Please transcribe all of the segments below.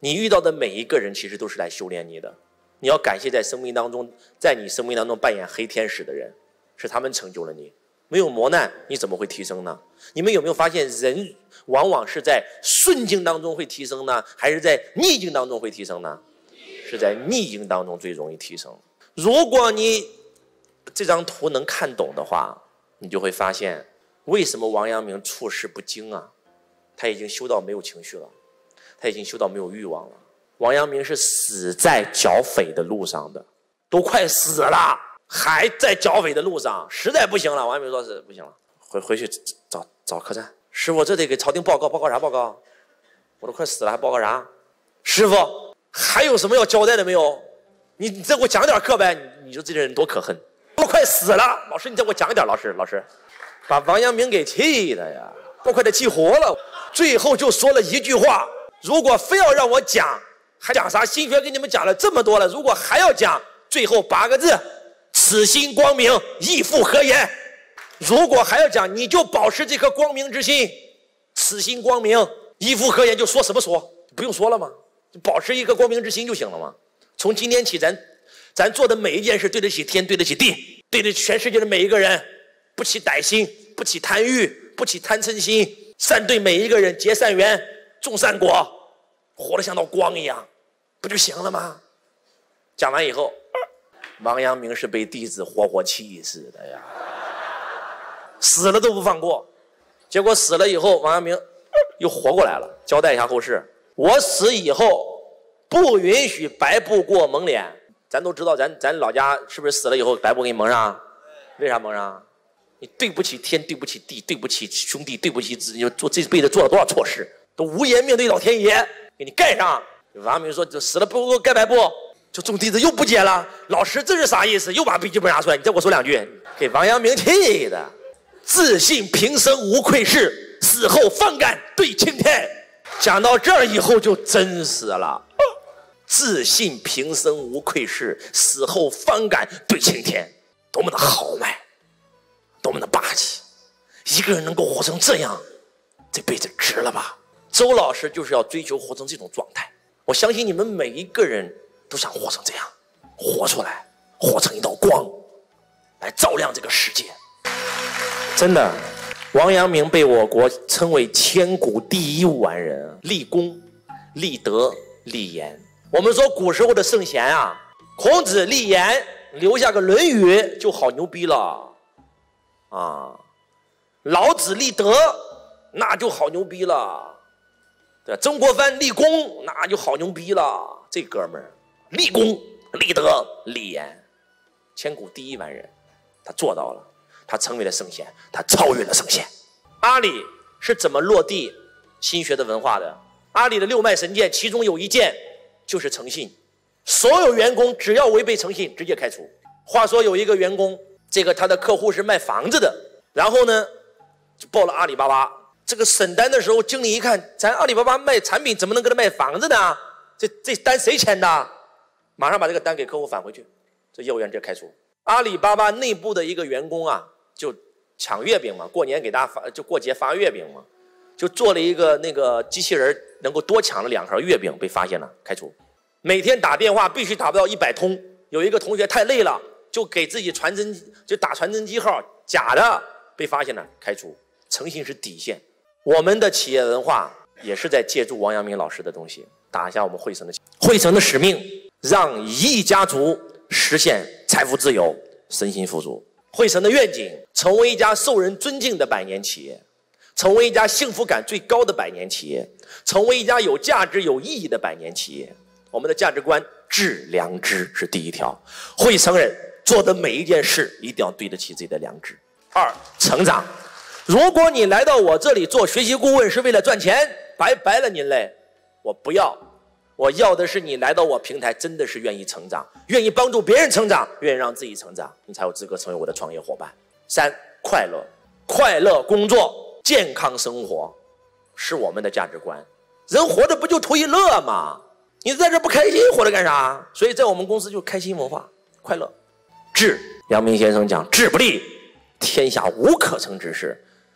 你遇到的每一个人其实都是来修炼你的。你要感谢在你生命当中扮演黑天使的人，是他们成就了你。没有磨难，你怎么会提升呢？你们有没有发现，人往往是在顺境当中会提升呢，还是在逆境当中会提升呢？是在逆境当中最容易提升。如果你这张图能看懂的话，你就会发现为什么王阳明处事不惊啊？他已经修到没有情绪了，他已经修到没有欲望了。王阳明是死在剿匪的路上的，都快死了还在剿匪的路上，实在不行了。王阳明说是不行了，回去找客栈。师傅，这得给朝廷报告啥报告？我都快死了还报告啥？师傅还有什么要交代的没有？你再给我讲点课呗。你说这人多可恨，我快死了，老师你再给我讲一点。老师把王阳明给气的呀，都快得气活了。最后就说了一句话，如果非要让我讲，还讲啥？心学给你们讲了这么多了，如果还要讲，最后8个字：此心光明，亦复何言？如果还要讲，你就保持这颗光明之心，此心光明，亦复何言？就说什么说，不用说了吗？就保持一颗光明之心就行了吗？从今天起，咱做的每一件事对得起天，对得起地，对得起全世界的每一个人，不起歹心，不起贪欲，不起贪嗔心，善对每一个人，结善缘，种善果，活得像道光一样，不就行了吗？讲完以后，王阳明是被弟子活气死的呀，死了都不放过。结果死了以后，王阳明又活过来了，交代一下后事：我死以后不允许白布过蒙脸。咱都知道，咱老家是不是死了以后白布给你蒙上？为啥蒙上？你对不起天，对不起地，对不起兄弟，对不起自己，做这辈子做了多少错事，都无颜面对老天爷，给你盖上。王阳明说，就死了不盖白布，就众弟子又不解了。老师这是啥意思？又把笔记本拿出来，你再给我说2句，给王阳明气的。自信平生无愧事，死后方敢对青天。讲到这儿以后就真死了。自信平生无愧事，死后方敢对青天，多么的豪迈，多么的霸气！一个人能够活成这样，这辈子值了吧？周老师就是要追求活成这种状态。我相信你们每一个人都想活成这样，活出来，活成一道光，来照亮这个世界。真的，王阳明被我国称为千古第一完人，立功、立德、立言。我们说古时候的圣贤啊，孔子立言，留下个《论语》就好牛逼了啊！老子立德，那就好牛逼了。对，曾国藩立功，那就好牛逼了。这哥们儿立功、立德、立言，千古第一完人，他做到了，他成为了圣贤，他超越了圣贤。阿里是怎么落地心学的文化的？阿里的6脉神剑，其中有一剑就是诚信，所有员工只要违背诚信，直接开除。话说有一个员工，他的客户是卖房子的，然后呢就报了阿里巴巴。这个审单的时候，经理一看，咱阿里巴巴卖产品怎么能跟他卖房子呢？这单谁签的？马上把这个单给客户返回去，这业务员直接开除。阿里巴巴内部的一个员工啊，就抢月饼嘛，过年给大家就过节发月饼嘛，就做了一个那个机器人，能够多抢了2盒月饼，被发现了，开除。每天打电话必须打不到100通，有一个同学太累了，就给自己打传真机号，假的，被发现了，开除。诚信是底线。我们的企业文化也是在借助王阳明老师的东西，打一下我们汇成的使命，让1亿家族实现财富自由，身心富足。汇成的愿景，成为一家受人尊敬的100年企业，成为一家幸福感最高的100年企业，成为一家有价值有意义的100年企业。我们的价值观，致良知是第1条。汇成人做的每一件事一定要对得起自己的良知。2，成长。如果你来到我这里做学习顾问是为了赚钱，拜拜了您嘞，我不要。我要的是你来到我平台真的是愿意成长，愿意帮助别人成长，愿意让自己成长，你才有资格成为我的创业伙伴。3，快乐。快乐工作，健康生活是我们的价值观。人活着不就图一乐吗？你在这不开心，活着干啥？所以在我们公司就开心文化，快乐。智，阳明先生讲，智不立，天下无可成之事。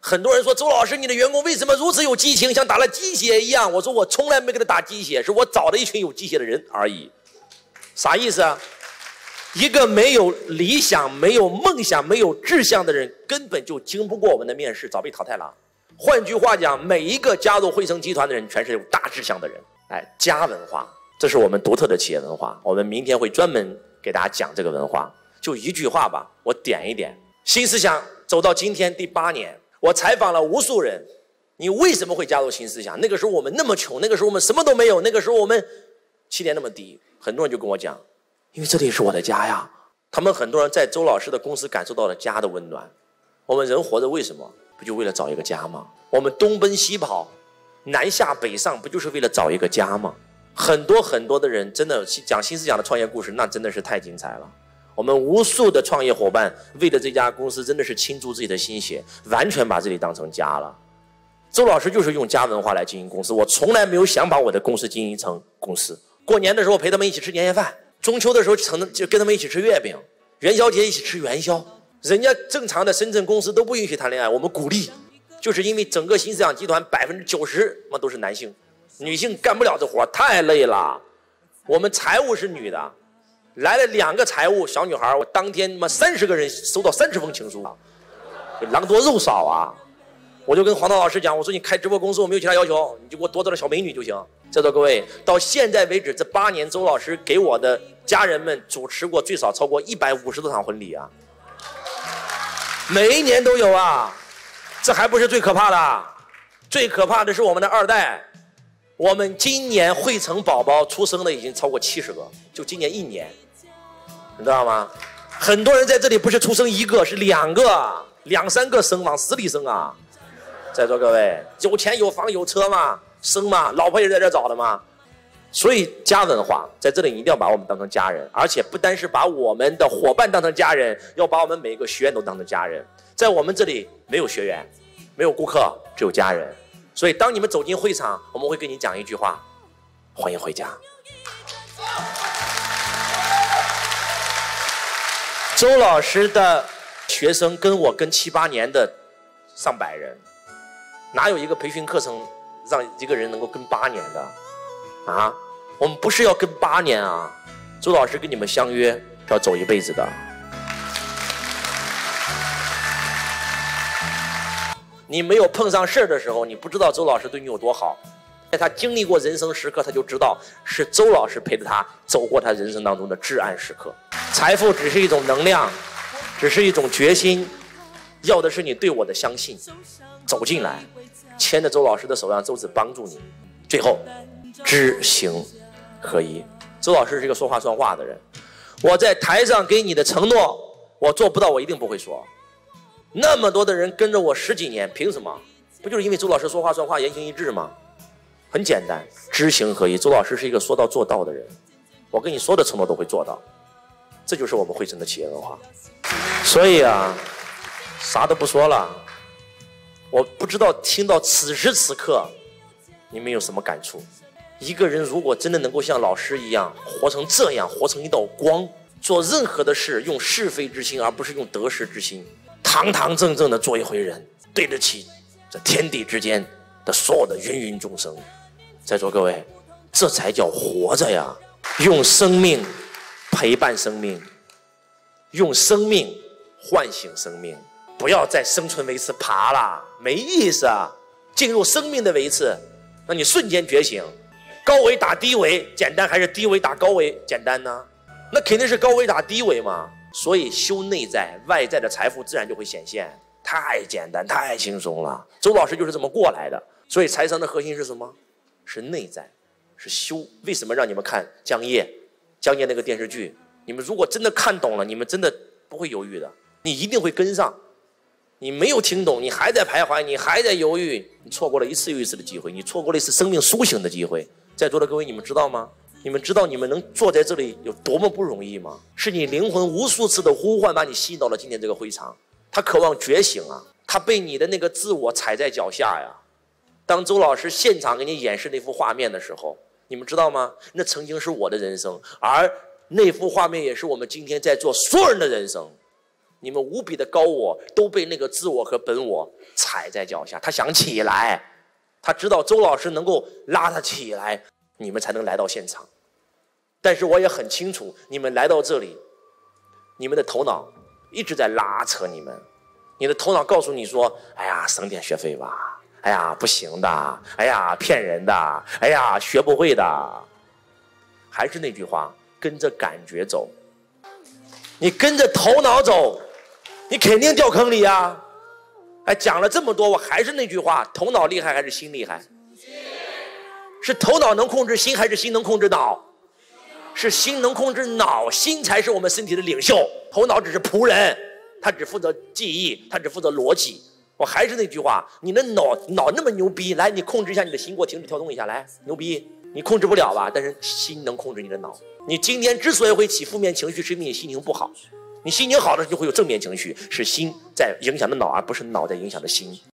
很多人说周老师，你的员工为什么如此有激情，像打了鸡血一样？我说我从来没给他打鸡血，是我找了一群有鸡血的人而已。啥意思啊？一个没有理想、没有梦想、没有志向的人，根本就经不过我们的面试，早被淘汰了。换句话讲，每一个加入汇成集团的人，全是有大志向的人。哎，家文化，这是我们独特的企业文化。我们明天会专门给大家讲这个文化。就一句话吧，我点一点。新思想走到今天第8年，我采访了无数人，你为什么会加入新思想？那个时候我们那么穷，那个时候我们什么都没有，那个时候我们起点那么低。很多人就跟我讲，因为这里是我的家呀。他们很多人在周老师的公司感受到了家的温暖。我们人活着为什么？不就为了找一个家吗？我们东奔西跑，南下北上，不就是为了找一个家吗？很多的人真的讲新思想的创业故事，那真的是太精彩了。我们无数的创业伙伴为了这家公司真的是倾注自己的心血，完全把这里当成家了。周老师就是用家文化来经营公司，我从来没有想把我的公司经营成公司。过年的时候陪他们一起吃年夜饭，中秋的时候就跟他们一起吃月饼，元宵节一起吃元宵。人家正常的深圳公司都不允许谈恋爱，我们鼓励，就是因为整个新思想集团90%都是男性，女性干不了这活，太累了。我们财务是女的，来了2个财务小女孩，我当天30个人收到30封情书，狼多肉少啊！我就跟黄涛老师讲，我说你开直播公司我没有其他要求，你就给我多找点小美女就行。在座各位，到现在为止这8年，周老师给我的家人们主持过最少超过150多场婚礼啊，每一年都有啊。这还不是最可怕的，最可怕的是我们的2代。我们今年汇成宝宝出生的已经超过70个，就今年1年，你知道吗？很多人在这里不是出生1个，是2个、2、3个生，往死里生啊！在座各位，有钱有房有车嘛，生嘛，老婆也是在这找的嘛。所以家文化在这里一定要把我们当成家人，而且不单是把我们的伙伴当成家人，要把我们每个学员都当成家人。在我们这里没有学员，没有顾客，只有家人。所以当你们走进会场，我们会跟你讲一句话：欢迎回家。周老师的学生跟我跟7、8年的上百人，哪有一个培训课程让一个人能够跟8年的啊？我们不是要跟8年啊，周老师跟你们相约要走一辈子的。你没有碰上事儿的时候，你不知道周老师对你有多好。在他经历过人生时刻，他就知道是周老师陪着他走过他人生当中的至暗时刻。财富只是一种能量，只是一种决心，要的是你对我的相信。走进来，牵着周老师的手，让周子帮助你。最后，知行合一。周老师是一个说话算话的人，我在台上给你的承诺，我做不到，我一定不会说。那么多的人跟着我10几年，凭什么？不就是因为周老师说话算话，言行一致吗？很简单，知行合一。周老师是一个说到做到的人，我跟你说的承诺都会做到，这就是我们汇成的企业文化。所以啊，啥都不说了。我不知道听到此时此刻，你们有什么感触？一个人如果真的能够像老师一样活成这样，活成一道光，做任何的事用是非之心，而不是用得失之心，堂堂正正的做一回人，对得起这天地之间的所有的芸芸众生。在座各位，这才叫活着呀！用生命陪伴生命，用生命唤醒生命，不要再生存维次爬了，没意思啊！进入生命的维次，让你瞬间觉醒。高维打低维简单，还是低维打高维简单呢？那肯定是高维打低维嘛。所以修内在，外在的财富自然就会显现，太简单太轻松了。周老师就是这么过来的。所以财商的核心是什么？是内在，是修。为什么让你们看江夜那个电视剧？你们如果真的看懂了，你们真的不会犹豫的，你一定会跟上。你没有听懂，你还在徘徊，你还在犹豫，你错过了一次又一次的机会，你错过了一次生命苏醒的机会。在座的各位，你们知道吗？你们知道你们能坐在这里有多么不容易吗？是你灵魂无数次的呼唤把你吸引到了今天这个会场。他渴望觉醒啊，他被你的那个自我踩在脚下呀。当周老师现场给你演示那幅画面的时候，你们知道吗？那曾经是我的人生，而那幅画面也是我们今天在座所有人的人生。 你们无比的高我都被那个自我和本我踩在脚下。他想起来，他知道周老师能够拉他起来，你们才能来到现场。但是我也很清楚，你们来到这里，你们的头脑一直在拉扯你们。你的头脑告诉你说：“哎呀，省点学费吧。哎呀，不行的。哎呀，骗人的。哎呀，学不会的。”还是那句话，跟着感觉走。你跟着头脑走，你肯定掉坑里呀。哎，讲了这么多，我还是那句话：头脑厉害还是心厉害？是头脑能控制心，还是心能控制脑？是心能控制脑，心才是我们身体的领袖，头脑只是仆人，他只负责记忆，他只负责逻辑。我还是那句话，你的脑那么牛逼，来，你控制一下你的心，给我停止跳动一下，来，牛逼，你控制不了吧？但是心能控制你的脑。你今天之所以会起负面情绪，是因为你心情不好。你心情好的时候就会有正面情绪，是心在影响的脑，而不是脑在影响的心。